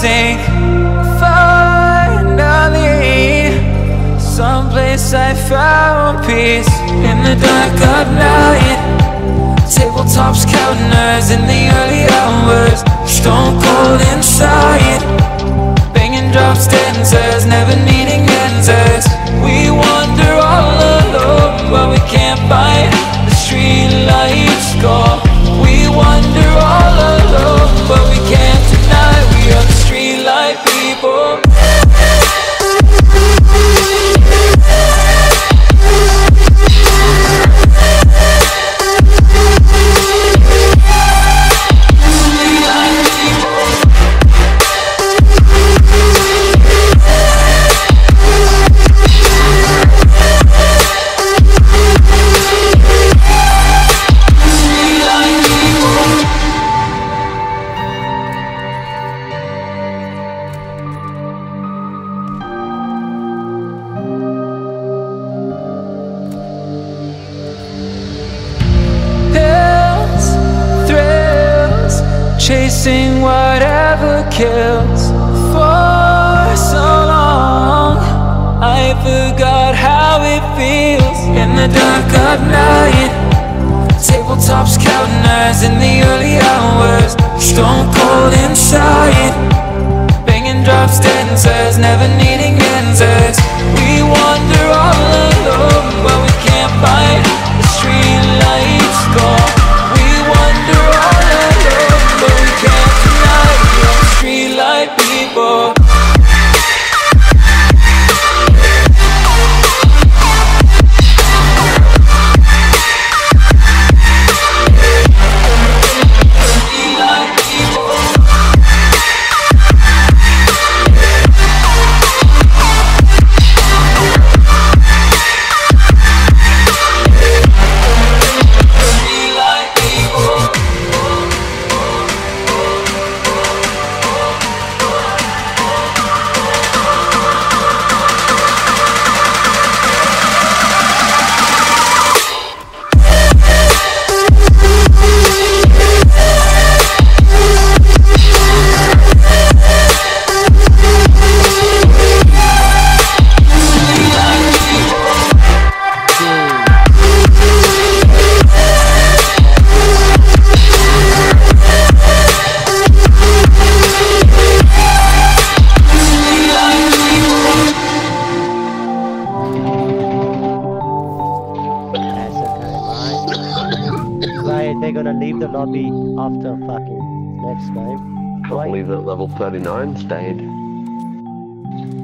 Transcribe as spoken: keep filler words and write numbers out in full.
sink. Finally, someplace I found peace. In the dark of night, tabletops counting nerves in the early hours. Stone cold inside, banging drop stanzas, never needing answers. We wander all alone, but we can't find the street lights go. We wander all alone, but we can't deny we are the street light people. Chasing whatever kills. For so long I forgot how it feels. In the dark of night, tabletops counting nerves in the early hours. Stone cold inside, banging drop stanzas, never needing answers. We wander all alone, but we can't find the street lights go. We wander all alone, but we can't deny we are the street light people. They're gonna leave the lobby after fucking next game. Can't believe that level thirty-nine stayed.